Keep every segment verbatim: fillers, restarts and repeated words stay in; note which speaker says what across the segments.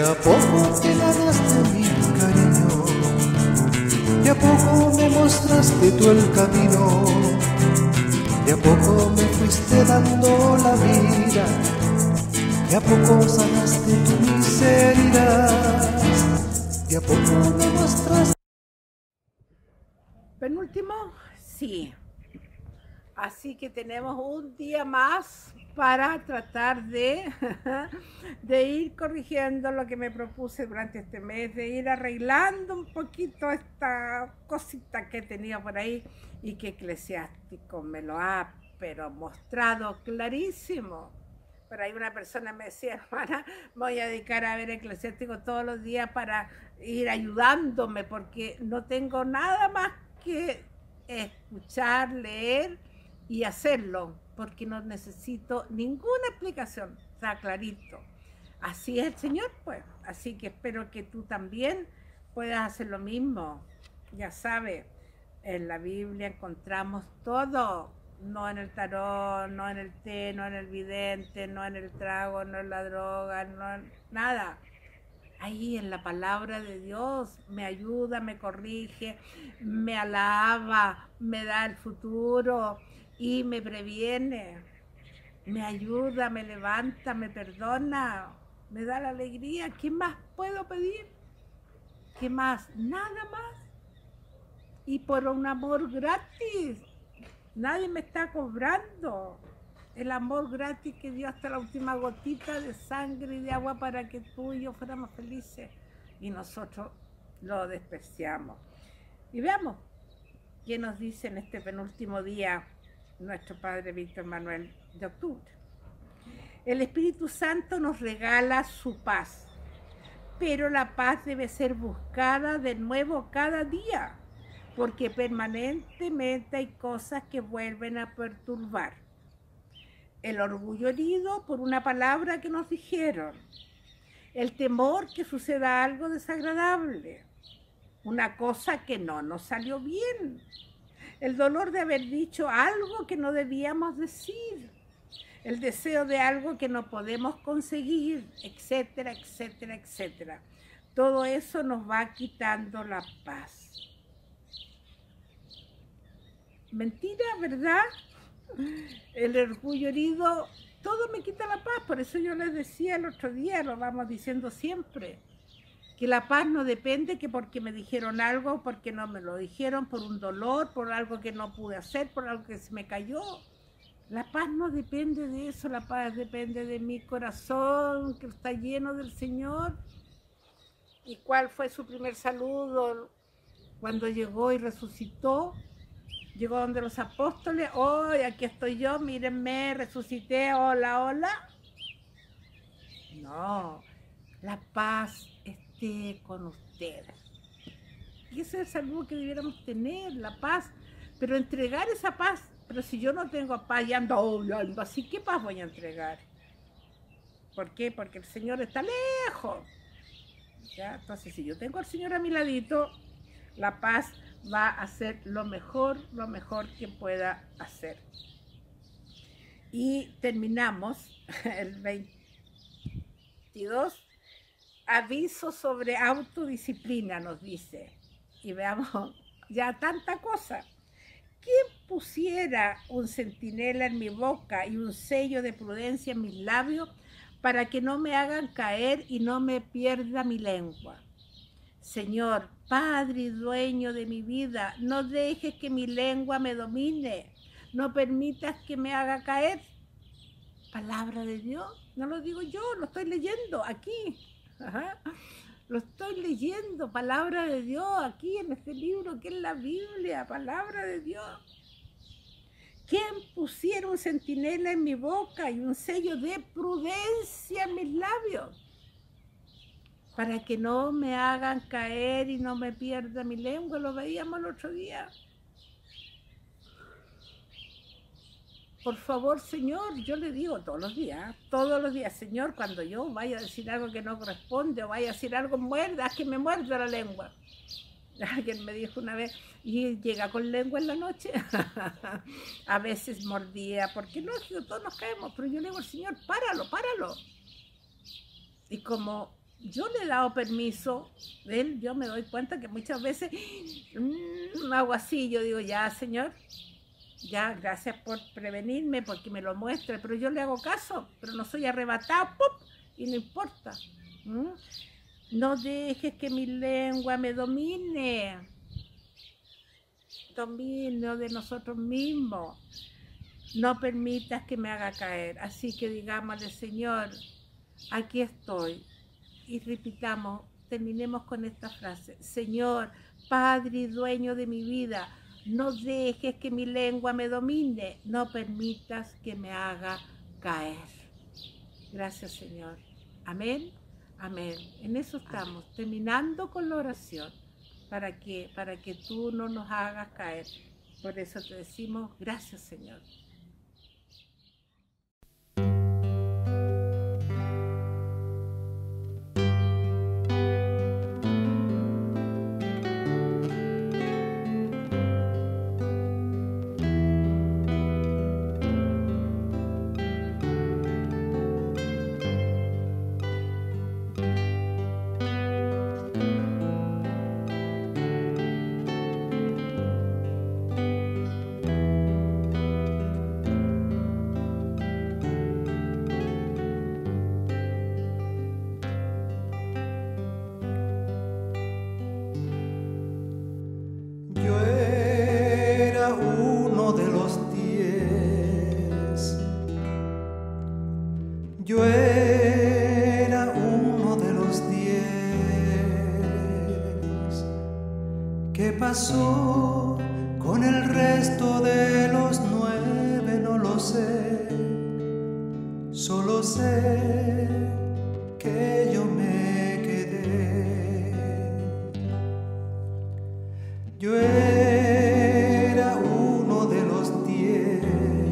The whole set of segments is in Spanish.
Speaker 1: a poco te ganaste mi cariño, de a poco me mostraste tú el camino, de a poco me fuiste dando la vida, de a poco sanaste tu miseria, de a poco me mostraste.
Speaker 2: Penúltimo, sí. Así que tenemos un día más para tratar de, de ir corrigiendo lo que me propuse durante este mes, de ir arreglando un poquito esta cosita que tenía por ahí y que Eclesiástico me lo ha pero mostrado clarísimo. Pero ahí una persona me decía, hermana, me voy a dedicar a ver Eclesiástico todos los días para ir ayudándome, porque no tengo nada más que escuchar, leer y hacerlo, porque no necesito ninguna explicación, está clarito. Así es el Señor, pues. Así que espero que tú también puedas hacer lo mismo. Ya sabes, en la Biblia encontramos todo, no en el tarot, no en el té, no en el vidente, no en el trago, no en la droga, no en nada. Ahí en la palabra de Dios me ayuda, me corrige, me alaba, me da el futuro y me previene, me ayuda, me levanta, me perdona, me da la alegría. ¿Qué más puedo pedir? ¿Qué más? Nada más. Y por un amor gratis. Nadie me está cobrando. El amor gratis que dio hasta la última gotita de sangre y de agua para que tú y yo fuéramos felices. Y nosotros lo despreciamos. Y veamos qué nos dice en este penúltimo día nuestro Padre Víctor Manuel de octubre. El Espíritu Santo nos regala su paz, pero la paz debe ser buscada de nuevo cada día, porque permanentemente hay cosas que vuelven a perturbar. El orgullo herido por una palabra que nos dijeron, el temor que suceda algo desagradable, una cosa que no nos salió bien, el dolor de haber dicho algo que no debíamos decir, el deseo de algo que no podemos conseguir, etcétera, etcétera, etcétera. Todo eso nos va quitando la paz. Mentira, ¿verdad? El orgullo herido, todo me quita la paz. Por eso yo les decía el otro día, lo vamos diciendo siempre, que la paz no depende que porque me dijeron algo, porque no me lo dijeron, por un dolor, por algo que no pude hacer, por algo que se me cayó. La paz no depende de eso, la paz depende de mi corazón, que está lleno del Señor. ¿Y cuál fue su primer saludo cuando llegó y resucitó? Llegó donde los apóstoles, hoy oh, aquí estoy yo, mírenme, resucité, hola, hola. No, la paz esté con ustedes. Y ese es el saludo que debiéramos tener, la paz, pero entregar esa paz. Pero si yo no tengo paz y ando, oh, ando así, ¿qué paz voy a entregar? ¿Por qué? Porque el Señor está lejos. ¿Ya? Entonces, si yo tengo al Señor a mi ladito, la paz va a hacer lo mejor, lo mejor que pueda hacer. Y terminamos el veintidós, aviso sobre autodisciplina, nos dice. Y veamos, ya tanta cosa. ¿Quién pusiera un centinela en mi boca y un sello de prudencia en mis labios para que no me hagan caer y no me pierda mi lengua? Señor, Padre y dueño de mi vida, no dejes que mi lengua me domine, no permitas que me haga caer. Palabra de Dios, no lo digo yo, lo estoy leyendo aquí. Ajá. Lo estoy leyendo, palabra de Dios, aquí en este libro que es la Biblia, palabra de Dios. ¿Quién pusiera un centinela en mi boca y un sello de prudencia en mis labios? Para que no me hagan caer y no me pierda mi lengua, lo veíamos el otro día. Por favor, Señor, yo le digo todos los días, todos los días, Señor, cuando yo vaya a decir algo que no corresponde o vaya a decir algo, muerda, haz que me muerda la lengua. Alguien me dijo una vez, y llega con lengua en la noche. A veces mordía, porque lógico, todos nos caemos, pero yo le digo al Señor, páralo, páralo. Y como yo le he dado permiso, él, yo me doy cuenta que muchas veces mmm, hago así, yo digo, ya, Señor, ya, gracias por prevenirme, porque me lo muestra, pero yo le hago caso, pero no soy arrebatada, ¡pum! Y no importa. ¿Mm? No dejes que mi lengua me domine, dominio de nosotros mismos. No permitas que me haga caer. Así que digámosle, Señor, aquí estoy. Y repitamos, terminemos con esta frase. Señor, Padre y dueño de mi vida, no dejes que mi lengua me domine. No permitas que me haga caer. Gracias, Señor. Amén. Amén. En eso estamos, terminando con la oración, para que, para que tú no nos hagas caer. Por eso te decimos, gracias, Señor.
Speaker 1: Yo era uno de los diez. ¿Qué pasó con el resto de los nueve? No lo sé. Solo sé que yo me quedé. Yo era uno de los diez.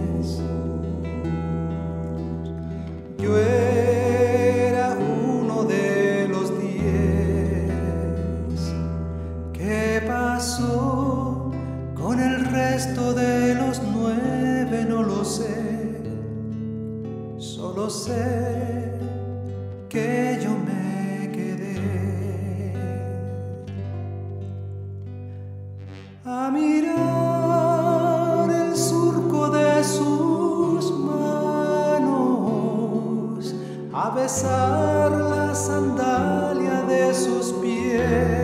Speaker 1: Yo era uno de los diez. ¿Qué pasó con el resto de los nueve? No lo sé. Solo sé que yo me quedé a mirar el surco de sus manos, a besar la sandalia de sus pies,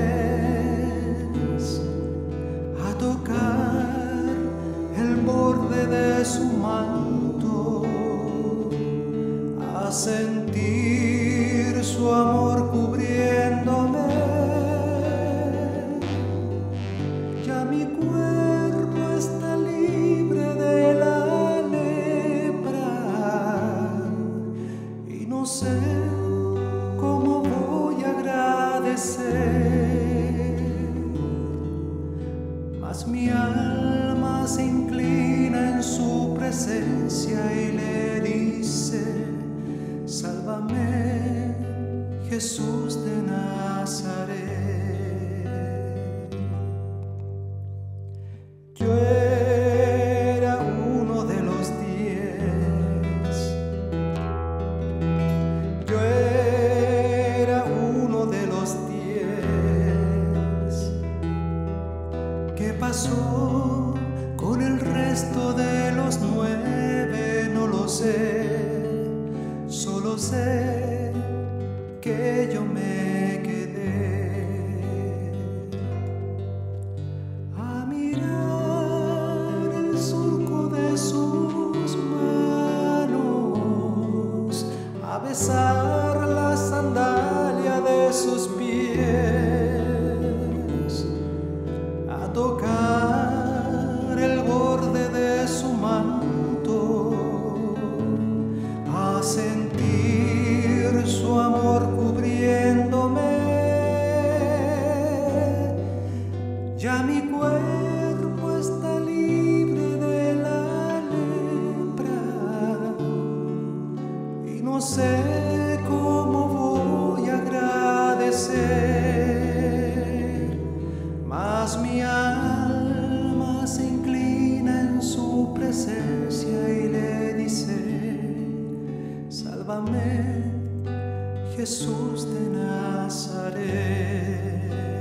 Speaker 1: a tocar el borde de su manto, a sentir su amor cubriéndome. Ya mi cuerpo está libre de la lepra y no sé cómo voy a agradecer, mas mi alma se inclina en su presencia y le dice: sálvame, Jesús de Nazaret. Yo era uno de los diez. Yo era uno de los diez. ¿Qué pasó con el resto de los nueve? No lo sé. Solo sé que yo me quedé a mirar el surco de sus manos, a besar la sandalia de sus pies, a tocar el borde de su manto, a sentir su amor cubriéndome. Ya mi cuerpo está libre de la lepra y no sé cómo voy a agradecer, mas mi alma se inclina en su presencia y le dice: sálvame, Jesús de Nazaret.